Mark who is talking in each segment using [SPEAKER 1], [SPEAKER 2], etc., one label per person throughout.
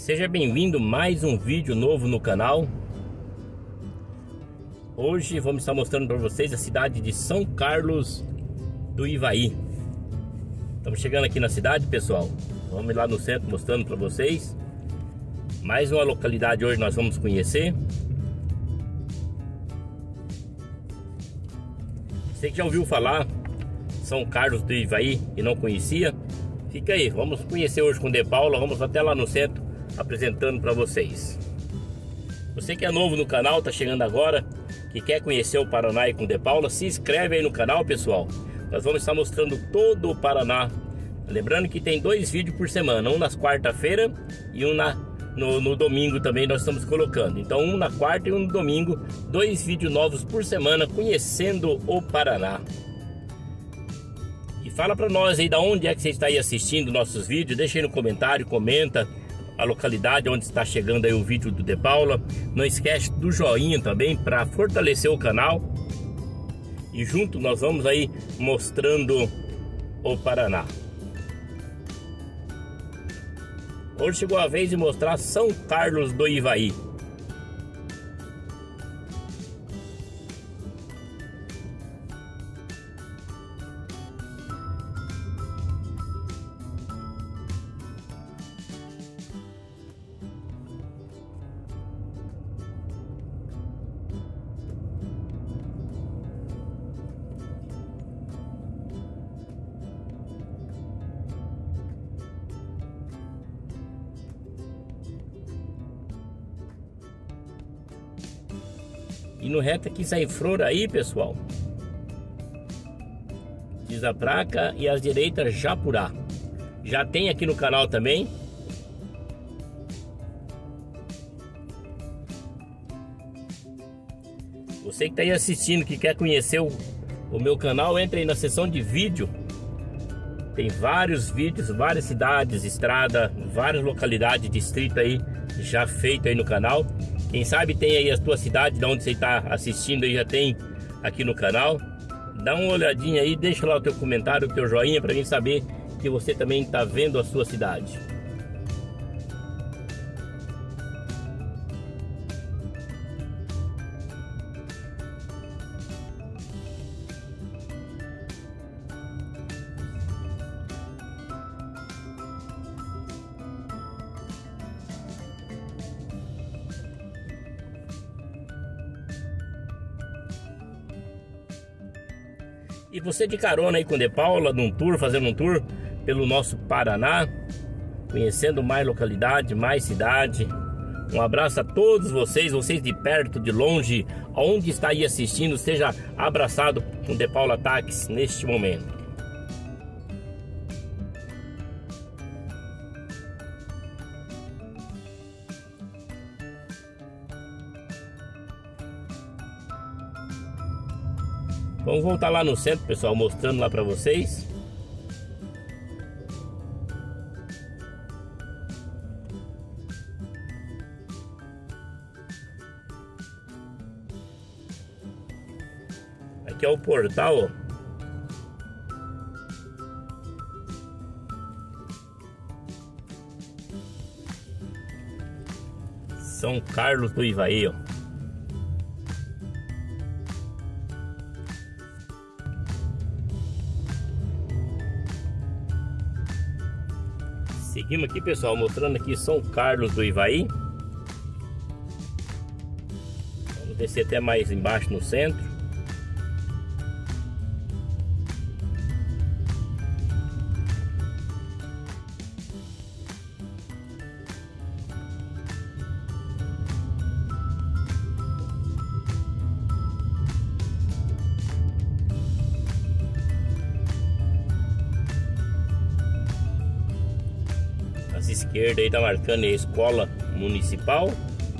[SPEAKER 1] Seja bem-vindo a mais um vídeo novo no canal. Hoje vamos estar mostrando para vocês a cidade de São Carlos do Ivaí. Estamos chegando aqui na cidade, pessoal. Vamos lá no centro mostrando para vocês. Mais uma localidade hoje nós vamos conhecer. Você que já ouviu falar São Carlos do Ivaí e não conhecia, fica aí, vamos conhecer hoje com o De Paula. Vamos até lá no centro apresentando para vocês. Você que é novo no canal, tá chegando agora, que quer conhecer o Paraná e com o De Paula, se inscreve aí no canal, pessoal. Nós vamos estar mostrando todo o Paraná. Lembrando que tem 2 vídeos por semana, um nas quarta-feira e um no domingo também nós estamos colocando. Então um na quarta e um no domingo, 2 vídeos novos por semana conhecendo o Paraná. E fala para nós aí da onde é que você está aí assistindo nossos vídeos. Deixa aí no comentário, comenta a localidade onde está chegando aí o vídeo do De Paula. Não esquece do joinha também para fortalecer o canal. E junto nós vamos aí mostrando o Paraná. Hoje chegou a vez de mostrar São Carlos do Ivaí. E no reto aqui sai flor aí, pessoal. Diz a placa e às direitas Japurá. Já tem aqui no canal também. Você que está aí assistindo, que quer conhecer o meu canal, entre aí na seção de vídeo. Tem vários vídeos, várias cidades, estrada, várias localidades, distrito aí já feito aí no canal. Quem sabe tem aí a tua cidade, de onde você está assistindo aí, já tem aqui no canal. Dá uma olhadinha aí, deixa lá o teu comentário, o teu joinha, para a gente saber que você também está vendo a sua cidade. E você de carona aí com o De Paula, num tour, fazendo um tour pelo nosso Paraná, conhecendo mais localidade, mais cidade. Um abraço a todos vocês de perto, de longe, aonde está aí assistindo, seja abraçado com o De Paula Táxi neste momento. Vamos voltar lá no centro, pessoal, mostrando lá para vocês. Aqui é o portal, ó. São Carlos do Ivaí, ó. Seguimos aqui, pessoal, mostrando aqui São Carlos do Ivaí. Vamos descer até mais embaixo no centro. Esquerda aí tá marcando a escola municipal.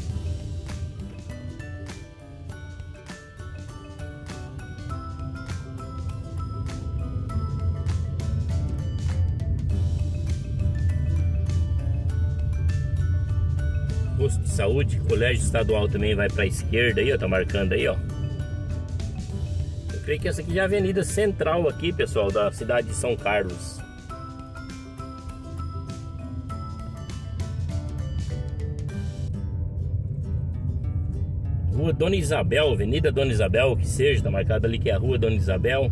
[SPEAKER 1] Posto de saúde, colégio estadual também vai para a esquerda aí, ó, tá marcando aí, ó. Eu creio que essa aqui já é a avenida central aqui, pessoal, da cidade de São Carlos. Rua Dona Isabel, Avenida Dona Isabel, que seja, tá marcado ali que é a Rua Dona Isabel.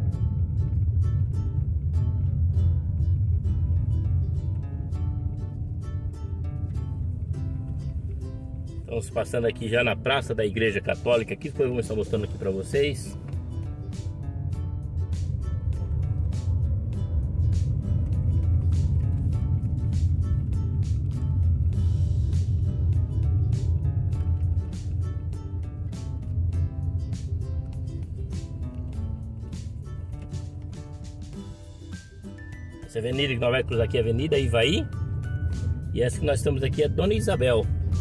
[SPEAKER 1] Estamos passando aqui já na Praça da Igreja Católica, aqui depois eu vou estar mostrando aqui para vocês. Essa avenida que nós vamos cruzar aqui é a Avenida Ivaí. E essa que nós estamos aqui é Dona Isabel.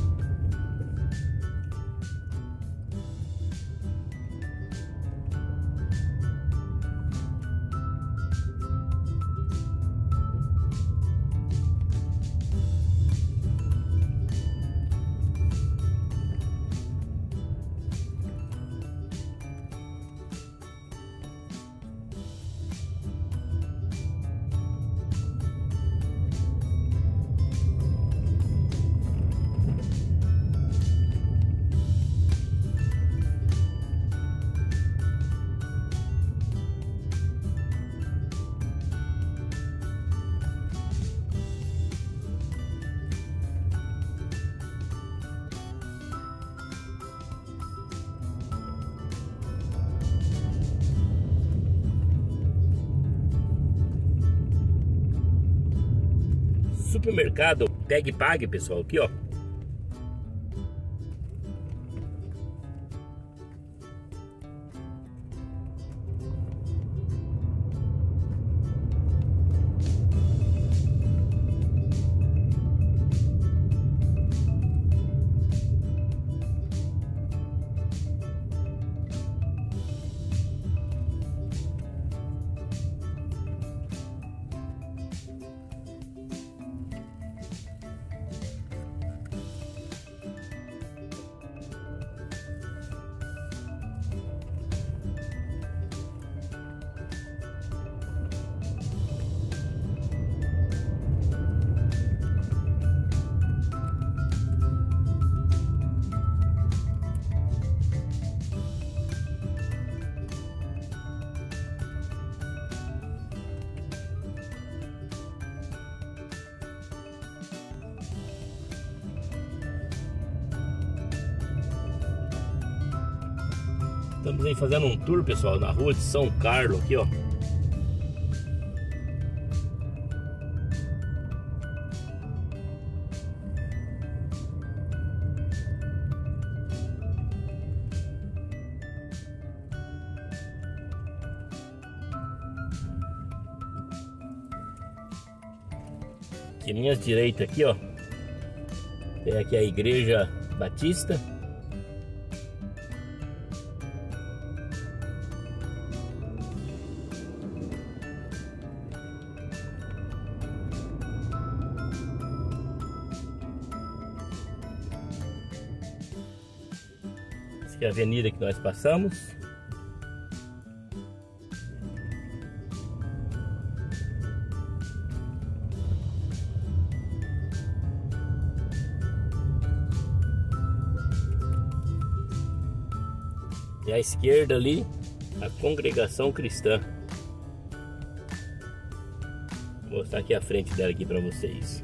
[SPEAKER 1] Supermercado Pegue Pague, pessoal, aqui ó. Estamos aí fazendo um tour, pessoal, na Rua de São Carlos aqui, ó. Aqui minhas direitas aqui, ó. Tem aqui a Igreja Batista. Essa aqui é a avenida que nós passamos. E à esquerda ali, a Congregação Cristã. Vou mostrar aqui a frente dela aqui para vocês.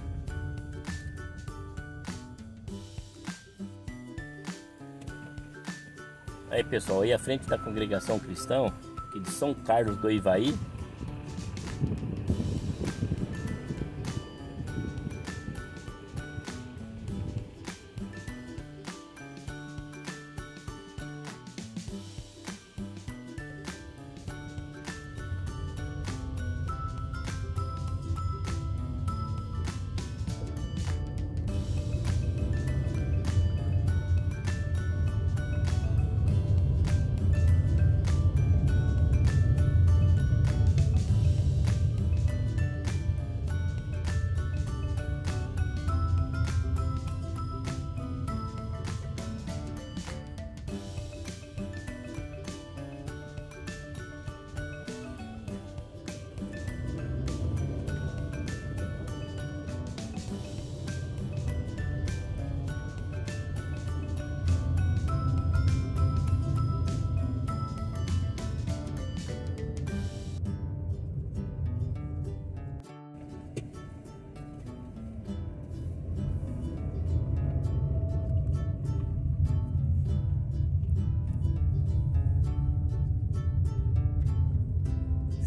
[SPEAKER 1] Aí, pessoal, aí à frente da Congregação Cristã, aqui de São Carlos do Ivaí.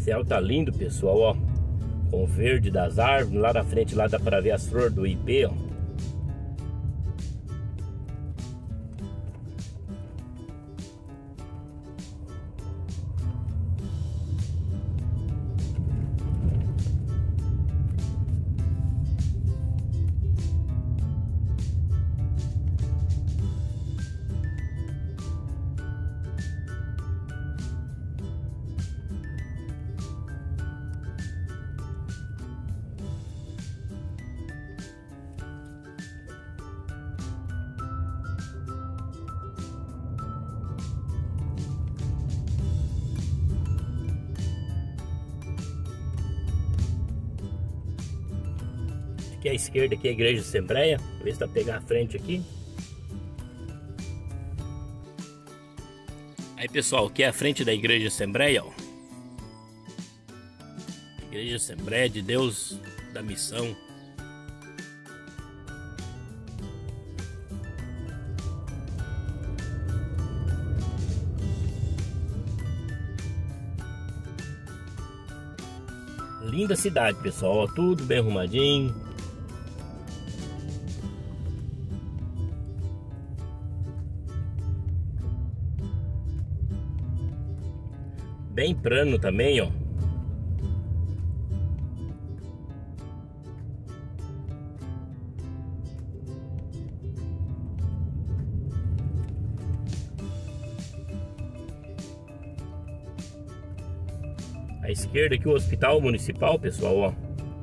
[SPEAKER 1] céu tá lindo, pessoal, ó. Com o verde das árvores. Lá na frente lá dá pra ver as flores do ipê, ó. Aqui à esquerda, aqui é a igreja de Assembleia. Vou ver se dá pra pegar a frente aqui. Aí, pessoal, aqui é a frente da igreja de Assembleia, ó. Igreja de Assembleia de Deus da Missão. Linda cidade, pessoal, ó, tudo bem arrumadinho. Bem plano também, ó. À esquerda aqui o hospital municipal, pessoal, ó.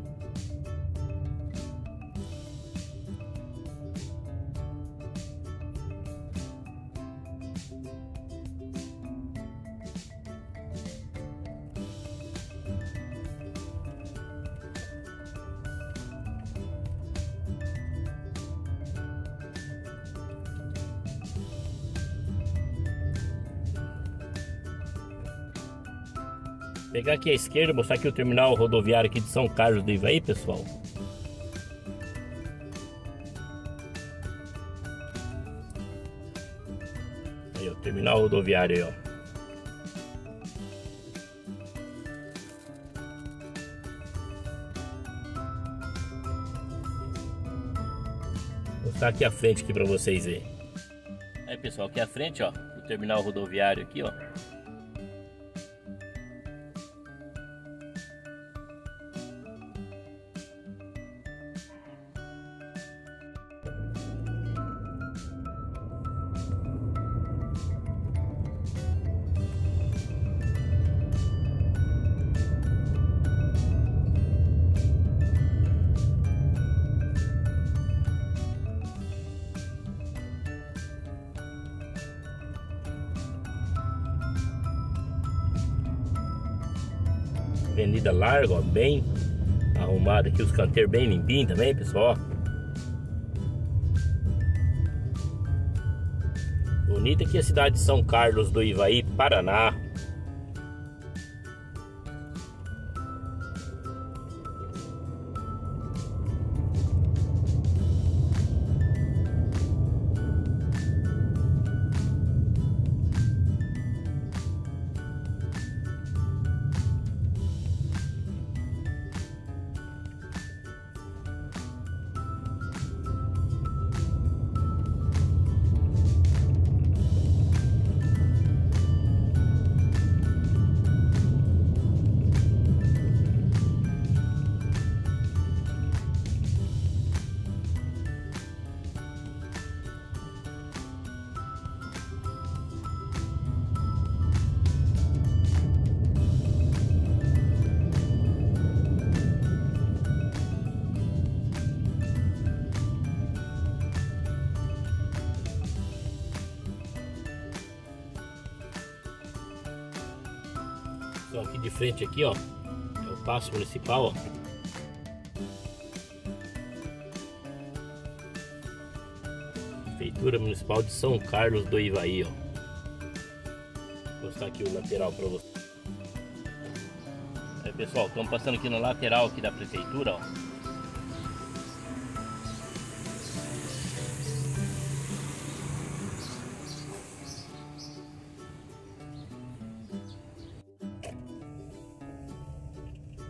[SPEAKER 1] Pegar aqui à esquerda, mostrar aqui o terminal rodoviário aqui de São Carlos do Ivaí, pessoal. Aí, o terminal rodoviário aí, ó. Vou mostrar aqui à frente aqui para vocês verem. Aí, pessoal, aqui à frente, ó, o terminal rodoviário aqui, ó. Avenida larga, ó, bem arrumada aqui, os canteiros bem limpinhos também, pessoal. Bonita aqui a cidade de São Carlos do Ivaí, Paraná. Então aqui de frente aqui, ó, é o Paço Municipal, ó. Prefeitura Municipal de São Carlos do Ivaí, ó. Vou mostrar aqui o lateral para vocês. Aí, pessoal, estamos passando aqui no lateral aqui da prefeitura, ó.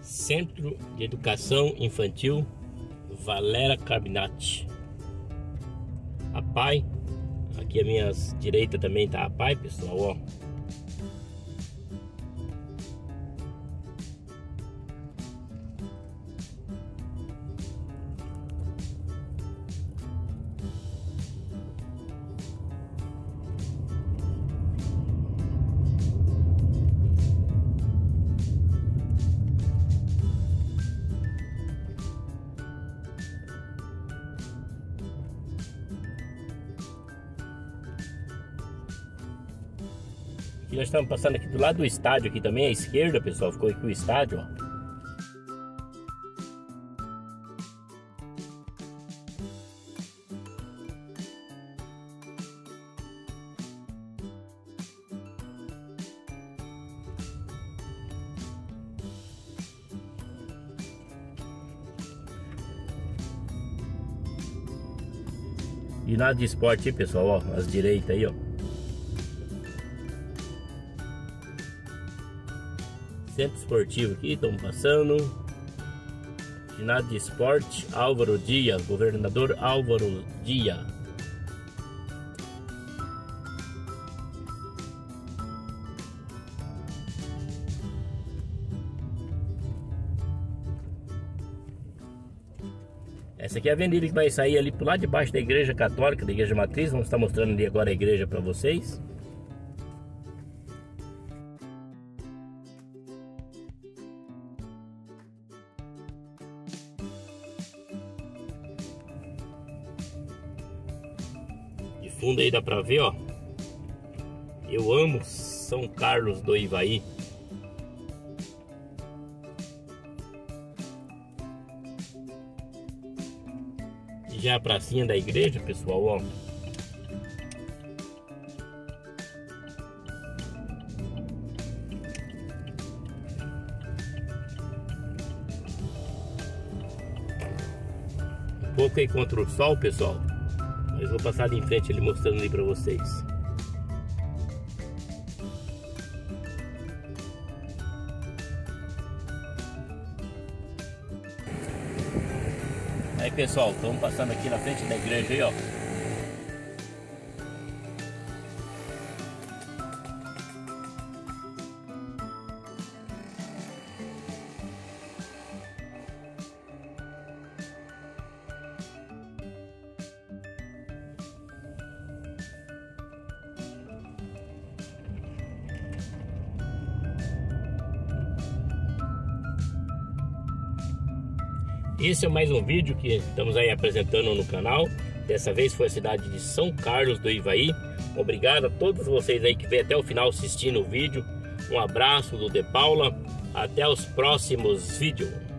[SPEAKER 1] Centro de Educação Infantil Valera Carbonati. A PAI, aqui à minha direita também tá a PAI, pessoal, ó. E nós estamos passando aqui do lado do estádio aqui também, à esquerda, pessoal, ficou aqui o estádio, ó. E nada de esporte aí, pessoal, ó, às direitas aí, ó. Centro esportivo aqui, estamos passando. Ginásio de esporte Álvaro Dias, governador Álvaro Dias. Essa aqui é a avenida que vai sair ali pro lado de baixo da igreja católica, da igreja matriz. Vamos estar mostrando ali agora a igreja para vocês. De fundo aí dá pra ver, ó. Eu amo São Carlos do Ivaí. Já a pracinha da igreja, pessoal, ó. Um pouco aí contra o sol, pessoal. Mas vou passar ali em frente ali mostrando ali pra vocês. Aí, pessoal, estamos passando aqui na frente da igreja aí, ó. Esse é mais um vídeo que estamos aí apresentando no canal. Dessa vez foi a cidade de São Carlos do Ivaí. Obrigado a todos vocês aí que veio até o final assistindo o vídeo. Um abraço do De Paula. Até os próximos vídeos.